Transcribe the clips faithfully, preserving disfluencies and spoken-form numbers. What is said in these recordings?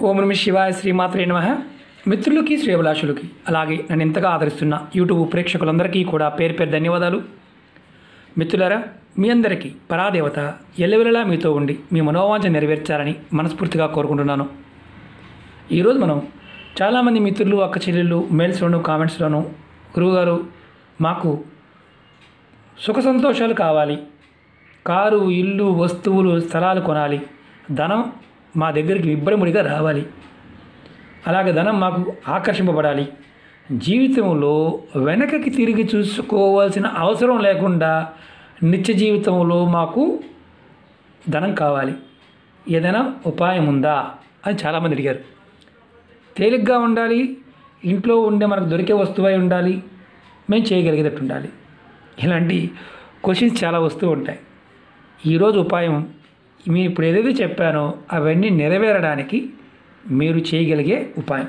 ఓం నమః శివాయ శ్రీమాత్రే నమః. మిత్రులకి శ్రేయభిలాషులకి అలాగే నన్ను ఎంతగా ఆదరిస్తున్న యూట్యూబ్ ప్రేక్షకులందరికీ కూడా పేరు పేరు ధన్యవాదాలు. మిత్రులారా, మీ అందరికీ పరాదేవత ఎల్లవెల్లలా మీతో ఉండి మీ మనోవాంఛ నెరవేర్చాలని మనస్ఫూర్తిగా కోరుకుంటున్నాను. ఈరోజు మనం చాలామంది మిత్రులు అక్క చెల్లెళ్ళు మెయిల్స్లోను కామెంట్స్లోను గురువుగారు మాకు సుఖ సంతోషాలు కావాలి, కారు ఇల్లు వస్తువులు స్థలాలు కొనాలి, ధనం మా దగ్గరికి ఇబ్బడిముడిగా రావాలి, అలాగే ధనం మాకు ఆకర్షింపబడాలి, జీవితంలో వెనకకి తిరిగి చూసుకోవాల్సిన అవసరం లేకుండా నిత్య జీవితంలో మాకు ధనం కావాలి, ఏదైనా ఉపాయం ఉందా అని చాలామంది అడిగారు. తేలిగ్గా ఉండాలి, ఇంట్లో ఉండే మనకు దొరికే వస్తువై ఉండాలి, మేము చేయగలిగేటట్టు ఉండాలి. ఇలాంటి క్వశ్చన్స్ చాలా వస్తూ ఉంటాయి. ఈరోజు ఉపాయం మీరు ఇప్పుడు ఏదైతే చెప్పానో అవన్నీ నెరవేరడానికి మీరు చేయగలిగే ఉపాయం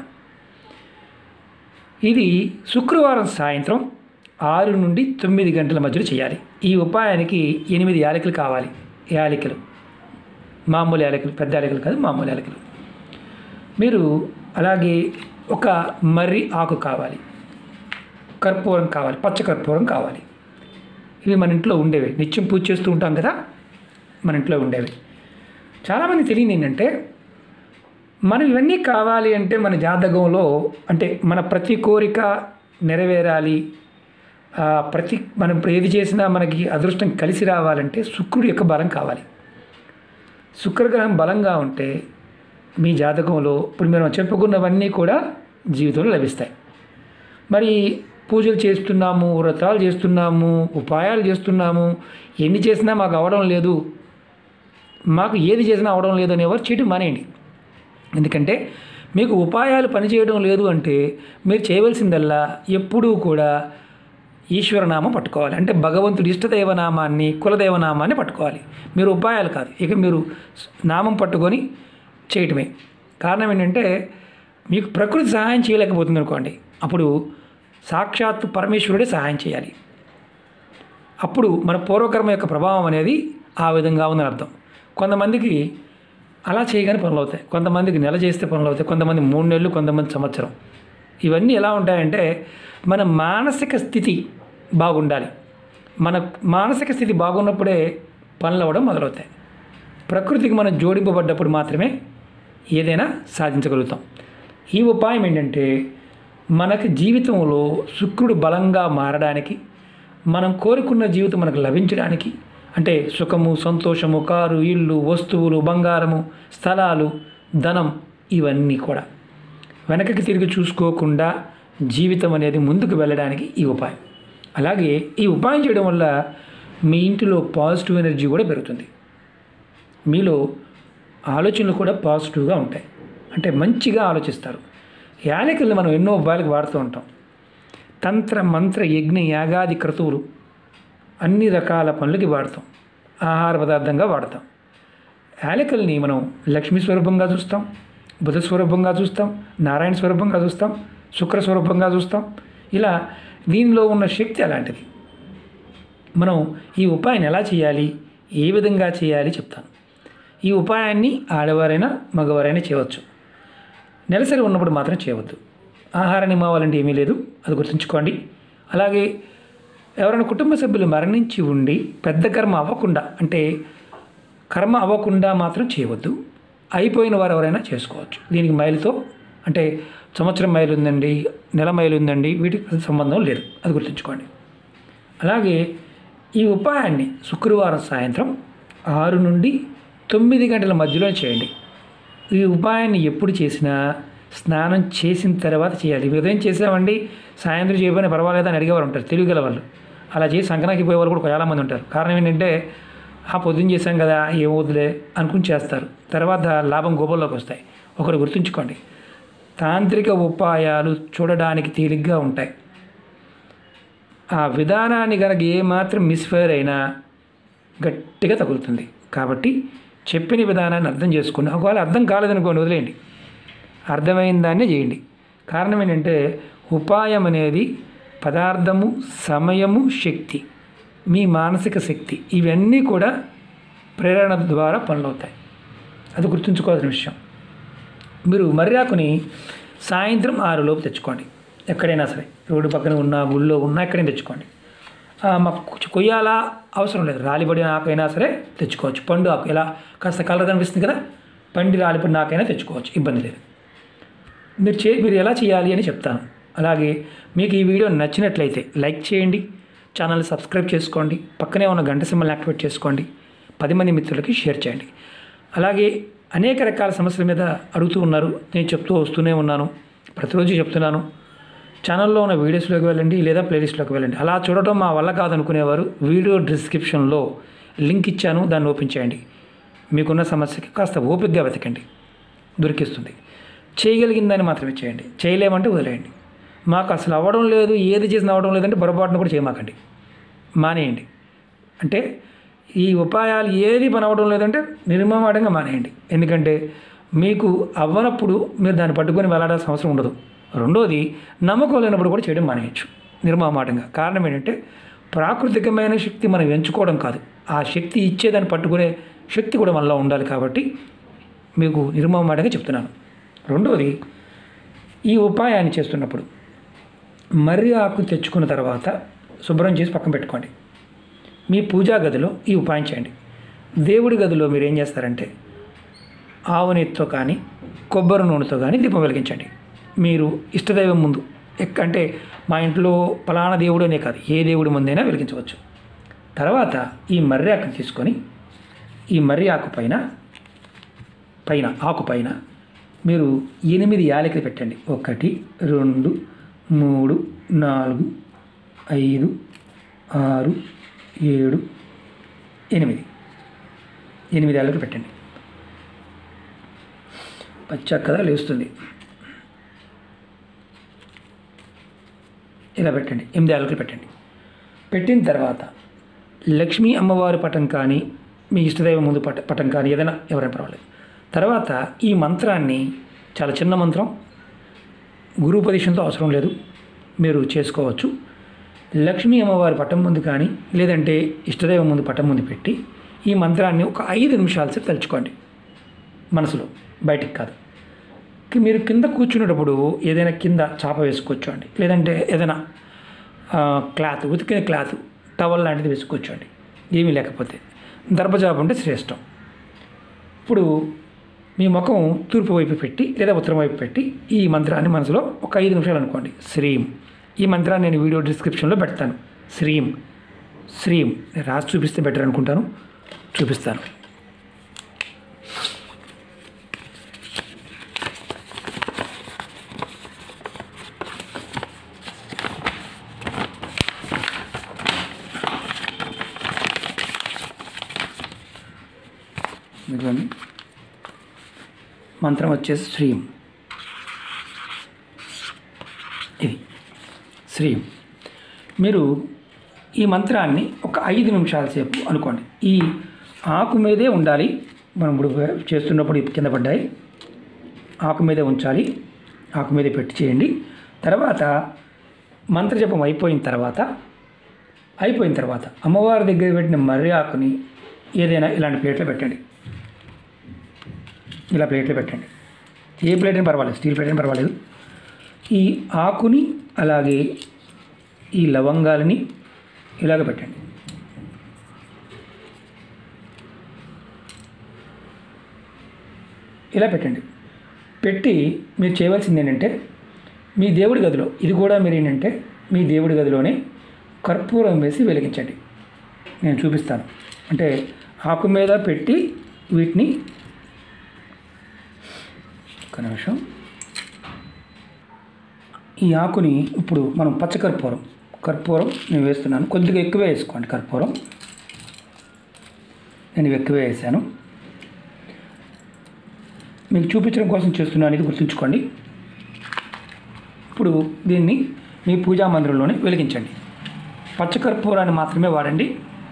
ఇది. శుక్రవారం సాయంత్రం ఆరు నుండి తొమ్మిది గంటల మధ్యలో చేయాలి. ఈ ఉపాయానికి ఎనిమిది యాలకులు కావాలి. యాలకులు మామూలు యాలకులు, పెద్ద యాలకులు కాదు, మామూలు యాలకులు. మీరు అలాగే ఒక మర్రి ఆకు కావాలి, కర్పూరం కావాలి, పచ్చ కర్పూరం కావాలి. ఇవి మన ఇంట్లో ఉండేవి, నిత్యం పూజ చేస్తూ ఉంటాం కదా, మన ఇంట్లో ఉండేవి. చాలామంది తెలియదు ఏంటంటే, మనం ఇవన్నీ కావాలి అంటే మన జాతకంలో అంటే మన ప్రతి కోరిక నెరవేరాలి, ప్రతి మనం ఏది చేసినా మనకి అదృష్టం కలిసి రావాలంటే శుక్రుడి యొక్క బలం కావాలి. శుక్రగ్రహం బలంగా ఉంటే మీ జాతకంలో ఇప్పుడు మనం చెప్పుకున్నవన్నీ కూడా జీవితంలో లభిస్తాయి. మరి పూజలు చేస్తున్నాము, వ్రతాలు చేస్తున్నాము, ఉపాయాలు చేస్తున్నాము, ఎన్ని చేసినా మాకు అవడం లేదు, మాకు ఏది చేసినా అవడం లేదు అనేవారు చేయడం మానేయండి. ఎందుకంటే మీకు ఉపాయాలు పనిచేయడం లేదు అంటే మీరు చేయవలసిందల్లా ఎప్పుడూ కూడా ఈశ్వరనామం పట్టుకోవాలి. అంటే భగవంతుడి ఇష్టదైవనామాన్ని, కులదైవనామాన్ని పట్టుకోవాలి. మీరు ఉపాయాలు కాదు, ఇక మీరు నామం పట్టుకొని చేయటమే. కారణం ఏంటంటే మీకు ప్రకృతి సహాయం చేయలేకపోతుంది అనుకోండి, అప్పుడు సాక్షాత్తు పరమేశ్వరుడే సహాయం చేయాలి. అప్పుడు మన పూర్వకర్మ యొక్క ప్రభావం అనేది ఆ విధంగా ఉందని అర్థం. కొంతమందికి అలా చేయగానే పనులు అవుతాయి, కొంతమందికి నెల చేస్తే పనులు అవుతాయి, కొంతమంది మూడు నెలలు, కొంతమంది సంవత్సరం. ఇవన్నీ ఎలా ఉంటాయంటే మన మానసిక స్థితి బాగుండాలి. మన మానసిక స్థితి బాగున్నప్పుడే పనులు అవ్వడం మొదలవుతాయి. ప్రకృతికి మనం జోడింపబడ్డప్పుడు మాత్రమే ఏదైనా సాధించగలుగుతాం. ఈ ఉపాయం ఏంటంటే మనకి జీవితంలో శుక్రుడు బలంగా మారడానికి, మనం కోరుకున్న జీవితం మనకు లభించడానికి, అంటే సుఖము, సంతోషము, కారు ఇల్లు వస్తువులు బంగారము స్థలాలు ధనం ఇవన్నీ కూడా వెనకకి తిరిగి చూసుకోకుండా జీవితం అనేది ముందుకు వెళ్ళడానికి ఈ ఉపాయం. అలాగే ఈ ఉపాయం చేయడం వల్ల మీ ఇంటిలో పాజిటివ్ ఎనర్జీ కూడా పెరుగుతుంది. మీలో ఆలోచనలు కూడా పాజిటివ్గా ఉంటాయి, అంటే మంచిగా ఆలోచిస్తారు. యాలకులను మనం ఎన్నో ఉపాయాలకు వాడుతూ ఉంటాం. తంత్ర మంత్ర యజ్ఞ యాగాది క్రతువులు అన్ని రకాల పనులకి వాడతాం, ఆహార పదార్థంగా వాడతాం. యాలకుల్ని మనం లక్ష్మీ స్వరూపంగా చూస్తాం, బుధ స్వరూపంగా చూస్తాం, నారాయణ స్వరూపంగా చూస్తాం, శుక్ర స్వరూపంగా చూస్తాం. ఇలా దీనిలో ఉన్న శక్తి అలాంటిది. మనం ఈ ఉపాయాన్ని ఎలా చేయాలి, ఏ విధంగా చేయాలి చెప్తాను. ఈ ఉపాయాన్ని ఆడవారైనా మగవారైనా చేయవచ్చు. నెలసరి ఉన్నప్పుడు మాత్రం చేయవద్దు. ఆహార నియమాలంటే ఏమీ లేదు, అది గుర్తుంచుకోండి. అలాగే ఎవరైనా కుటుంబ సభ్యులు మరణించి ఉండి పెద్ద కర్మ అవ్వకుండా, అంటే కర్మ అవ్వకుండా మాత్రం చేయవద్దు. అయిపోయిన వారు ఎవరైనా చేసుకోవచ్చు. దీనికి మైలుతో, అంటే సంవత్సరం మైలు ఉందండి, నెల మైలు ఉందండి, వీటికి సంబంధం లేదు, అది గుర్తుంచుకోండి. అలాగే ఈ ఉపాయాన్ని శుక్రవారం సాయంత్రం ఆరు నుండి తొమ్మిది గంటల మధ్యలో చేయండి. ఈ ఉపాయాన్ని ఎప్పుడు చేసినా స్నానం చేసిన తర్వాత చేయాలి. ఉదయం చేసామండి సాయంత్రం చేయబోయినా పర్వాలేదు అని అడిగేవారు ఉంటారు, తెలియగల వాళ్ళు. అలా చేసి సంకనాకి పోయేవాళ్ళు కూడా చాలామంది ఉంటారు. కారణం ఏంటంటే ఆ పొద్దున్న చేశాం కదా ఏమవుతులే అనుకుని చేస్తారు, తర్వాత లాభం గోపంలోకి వస్తాయి. ఒకరు గుర్తుంచుకోండి, తాంత్రిక ఉపాయాలు చూడడానికి తేలిగ్గా ఉంటాయి. ఆ విధానాన్ని కనుక ఏమాత్రం మిస్ఫైర్ అయినా గట్టిగా తగులుతుంది. కాబట్టి చెప్పిన విధానాన్ని అర్థం చేసుకోండి. ఒకవేళ అర్థం కాలేదనుకోండి, వదిలేయండి, అర్థమైన దాన్నే చేయండి. కారణం ఏంటంటే ఉపాయం అనేది పదార్థము, సమయము, శక్తి, మీ మానసిక శక్తి ఇవన్నీ కూడా ప్రేరణ ద్వారా పనులవుతాయి. అది గుర్తుంచుకోవాల్సిన విషయం. మీరు మర్రి ఆకుని సాయంత్రం ఆరు లోపు తెచ్చుకోండి. ఎక్కడైనా సరే రోడ్డు పక్కన ఉన్న గుళ్ళో ఉన్న ఎక్కడైనా తెచ్చుకోండి. మాకు కొయ్యాలా అవసరం లేదు, రాలిపడిన ఆకైనా సరే తెచ్చుకోవచ్చు. పండు ఆకు ఎలా కాస్త కలర్ కనిపిస్తుంది కదా, పండి రాలిపడిన ఆకైనా తెచ్చుకోవచ్చు, ఇబ్బంది లేదు. మీరు చే మీరు ఎలా చేయాలి అని చెప్తాను. అలాగే మీకు ఈ వీడియో నచ్చినట్లయితే లైక్ చేయండి, ఛానల్ని సబ్స్క్రైబ్ చేసుకోండి, పక్కనే ఉన్న గంట సింబల్ని యాక్టివేట్ చేసుకోండి, పది మంది మిత్రులకి షేర్ చేయండి. అలాగే అనేక రకాల సమస్యల మీద అడుగుతూ ఉన్నారు, నేను చెప్తూ వస్తూనే ఉన్నాను, ప్రతిరోజు చెప్తున్నాను. ఛానల్లో ఉన్న వీడియోస్లోకి వెళ్ళండి లేదా ప్లేలిస్ట్లోకి వెళ్ళండి. అలా చూడటం మా వల్ల కాదనుకునేవారు వీడియో డిస్క్రిప్షన్లో లింక్ ఇచ్చాను, దాన్ని ఓపెన్ చేయండి. మీకున్న సమస్యకి కాస్త ఓపికగా వెతకండి, దొరికిస్తుంది. చేయగలిగిందని మాత్రమే చేయండి, చేయలేమంటే వదిలేయండి. మాకు అసలు అవ్వడం లేదు, ఏది చేసిన అవ్వడం లేదంటే పొరపాటును కూడా చేయమాకండి, మానేయండి. అంటే ఈ ఉపాయాలు ఏది పని అవ్వడం లేదంటే నిర్మమాటంగా మానేయండి. ఎందుకంటే మీకు అవ్వనప్పుడు మీరు దాన్ని పట్టుకొని వెళ్ళాల్సిన అవసరం ఉండదు. రెండోది, నమ్మకం లేనప్పుడు కూడా చేయడం మానేయచ్చు నిర్మమాటంగా. కారణం ఏంటంటే ప్రాకృతికమైన శక్తి మనం ఎంచుకోవడం కాదు, ఆ శక్తి ఇచ్చేదాన్ని పట్టుకునే శక్తి కూడా మనలో ఉండాలి. కాబట్టి మీకు నిర్మమాటంగా చెప్తున్నాను. రెండోది, ఈ ఉపాయాన్ని చేస్తున్నప్పుడు మర్రి ఆకు తెచ్చుకున్న తర్వాత శుభ్రం చేసి పక్కన పెట్టుకోండి. మీ పూజా గదిలో ఈ ఉపాయం చేయండి. దేవుడి గదిలో మీరు ఏం చేస్తారంటే ఆవు నెయ్యితో కానీ కొబ్బరి నూనెతో కానీ దీపం వెలిగించండి. మీరు ఇష్టదైవం ముందు ఎక్క అంటే మా ఇంట్లో పలానా దేవుడు అనే కాదు, ఏ దేవుడి ముందైనా వెలిగించవచ్చు. తర్వాత ఈ మర్రి ఆకుని తీసుకొని ఈ మర్రి ఆకు పైన పైన ఆకు పైన మీరు ఎనిమిది యాలకులు పెట్టండి. ఒకటి, రెండు, మూడు, నాలుగు, ఐదు, ఆరు, ఏడు, ఎనిమిది ఎనిమిది యాలకులు పెట్టండి. పచ్చక్కదా లేస్తుంది, ఇలా పెట్టండి. ఎనిమిది యాలకులు పెట్టండి. పెట్టిన తర్వాత లక్ష్మీ అమ్మవారి పటం కానీ మీ ఇష్టదైవం ముందు పట పటం కానీ ఏదైనా ఎవరైనా పర్వాలేదు. తర్వాత ఈ మంత్రాన్ని, చాలా చిన్న మంత్రం, గురుపదేశంతో అవసరం లేదు, మీరు చేసుకోవచ్చు. లక్ష్మీ అమ్మవారి పటం ముందు కానీ లేదంటే ఇష్టదైవం ముందు పటం ముందు పెట్టి ఈ మంత్రాన్ని ఒక ఐదు నిమిషాల సేపు తలుచుకోండి మనసులో, బయటికి కాదు. మీరు కింద కూర్చునేటప్పుడు ఏదైనా కింద చాప వేసుకోవచ్చండి, లేదంటే ఏదైనా క్లాత్, ఉతికిన క్లాత్, టవల్ లాంటిది వేసుకోవచ్చండి. ఏమీ లేకపోతే దర్భజాబ్ ఉంటే శ్రేష్టం. ఇప్పుడు మీ ముఖం తూర్పు వైపు పెట్టి లేదా ఉత్తరం వైపు పెట్టి ఈ మంత్రాన్ని మనసులో ఒక ఐదు నిమిషాలు అనుకోండి. శ్రీం. ఈ మంత్రాన్ని నేను వీడియో డిస్క్రిప్షన్లో పెడతాను. శ్రీం శ్రీం రాసి చూపిస్తే బెటర్ అనుకుంటాను, చూపిస్తాను. ఇదిగోండి మంత్రం వచ్చేసి శ్రీం. ఇది శ్రీం. మీరు ఈ మంత్రాన్ని ఒక ఐదు నిమిషాల సేపు అనుకోండి. ఈ ఆకు మీదే ఉండాలి. మనం ఇప్పుడు చేస్తున్నప్పుడు కింద పడ్డాయి, ఆకు మీదే ఉంచాలి, ఆకు మీదే పెట్టి చేయండి. తర్వాత మంత్రజపం అయిపోయిన తర్వాత అయిపోయిన తర్వాత అమ్మవారి దగ్గర పెట్టిన మర్రి ఆకుని ఏదైనా ఇలాంటి ప్లేట్లో పెట్టండి. ఇలా ప్లేట్లో పెట్టండి. ఏ ప్లేట్ అయినా పర్వాలేదు, స్టీల్ ప్లేట్ అయినా పర్వాలేదు. ఈ ఆకుని అలాగే ఈ లవంగాలని ఇలాగ పెట్టండి. ఇలా పెట్టండి. పెట్టి మీరు చేయవలసింది ఏంటంటే మీ దేవుడి గదిలో, ఇది కూడా మీరు ఏంటంటే మీ దేవుడి గదిలోనే కర్పూరం వేసి వెలిగించండి. నేను చూపిస్తాను. అంటే ఆకు మీద పెట్టి వీటిని ఒక నిమిషం. ఈ ఆకుని ఇప్పుడు మనం పచ్చకర్పూరం కర్పూరం నేను వేస్తున్నాను. కొద్దిగా ఎక్కువే వేసుకోండి కర్పూరం. నేను ఎక్కువే వేసాను, మీకు చూపించడం కోసం చేస్తున్నాను, ఇది గుర్తుంచుకోండి. ఇప్పుడు దీన్ని మీ పూజా మందిరంలోనే వెలిగించండి. పచ్చకర్పూరాన్ని మాత్రమే వాడండి.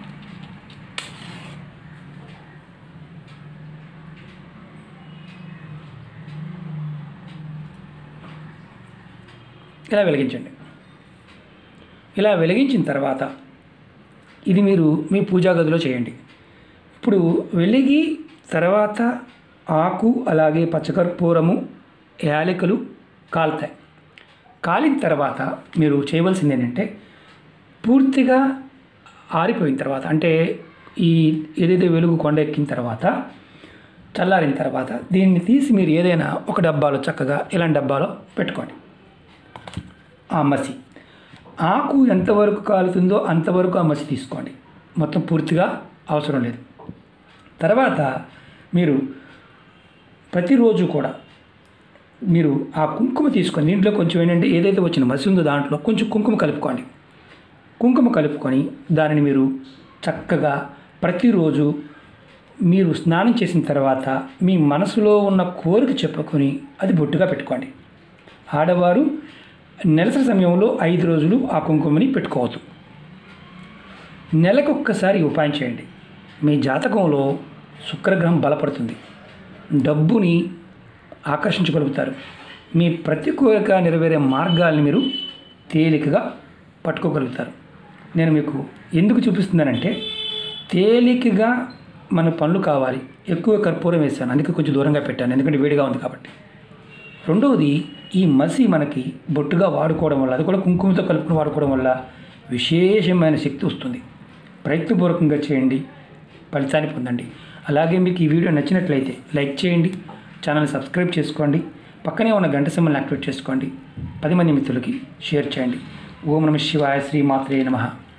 ఇలా వెలిగించండి. ఇలా వెలిగించిన తర్వాత ఇది మీరు మీ పూజా గదిలో చేయండి. ఇప్పుడు వెలిగి తర్వాత ఆకు అలాగే పచ్చకర్పూరము యాలకులు కాలుతాయి. కాలిన తర్వాత మీరు చేయవలసింది ఏంటంటే పూర్తిగా ఆరిపోయిన తర్వాత, అంటే ఈ ఏదైతే వెలుగు కొండ ఎక్కిన తర్వాత చల్లారిన తర్వాత దీన్ని తీసి మీరు ఏదైనా ఒక డబ్బాలో చక్కగా ఇలాంటి డబ్బాలో పెట్టుకోండి. ఆ మసి ఆకు ఎంతవరకు కాలుతుందో అంతవరకు ఆ మసి తీసుకోండి, మొత్తం పూర్తిగా అవసరం లేదు. తర్వాత మీరు ప్రతిరోజు కూడా మీరు ఆ కుంకుమ తీసుకొని దీంట్లో కొంచెం ఏంటంటే ఏదైతే వచ్చిన మసి ఉందో దాంట్లో కొంచెం కుంకుమ కలుపుకోండి. కుంకుమ కలుపుకొని దానిని మీరు చక్కగా ప్రతిరోజు మీరు స్నానం చేసిన తర్వాత మీ మనసులో ఉన్న కోరిక చెప్పుకొని అది బొట్టుగా పెట్టుకోండి. ఆడవారు నెలసరి సమయంలో ఐదు రోజులు ఆ కుంకుమని పెట్టుకోవద్దు. నెలకు ఒక్కసారి ఉపాయం చేయండి. మీ జాతకంలో శుక్రగ్రహం బలపడుతుంది, డబ్బుని ఆకర్షించగలుగుతారు. మీ ప్రతి కోరిక నెరవేరే మార్గాల్ని మీరు తేలికగా పట్టుకోగలుగుతారు. నేను మీకు ఎందుకు చూపిస్తున్నానంటే తేలికగా మన పనులు కావాలి. ఎక్కువ కర్పూరం వేసాను, అందుకే కొంచెం దూరంగా పెట్టాను, ఎందుకంటే వేడిగా ఉంది కాబట్టి. రెండవది, ఈ మసి మనకి బొట్టుగా వాడుకోవడం వల్ల, అది కూడా కుంకుమతో కలుపుకొని వాడుకోవడం వల్ల విశేషమైన శక్తి వస్తుంది. ప్రయత్నపూర్వకంగా చేయండి, ఫలితాన్ని పొందండి. అలాగే మీకు ఈ వీడియో నచ్చినట్లయితే లైక్ చేయండి, ఛానల్ని సబ్స్క్రైబ్ చేసుకోండి, పక్కనే ఉన్న గంట సింబల్ని యాక్టివేట్ చేసుకోండి, పది మంది మిత్రులకి షేర్ చేయండి. ఓం నమః శివాయ, శ్రీ మాత్రే నమః.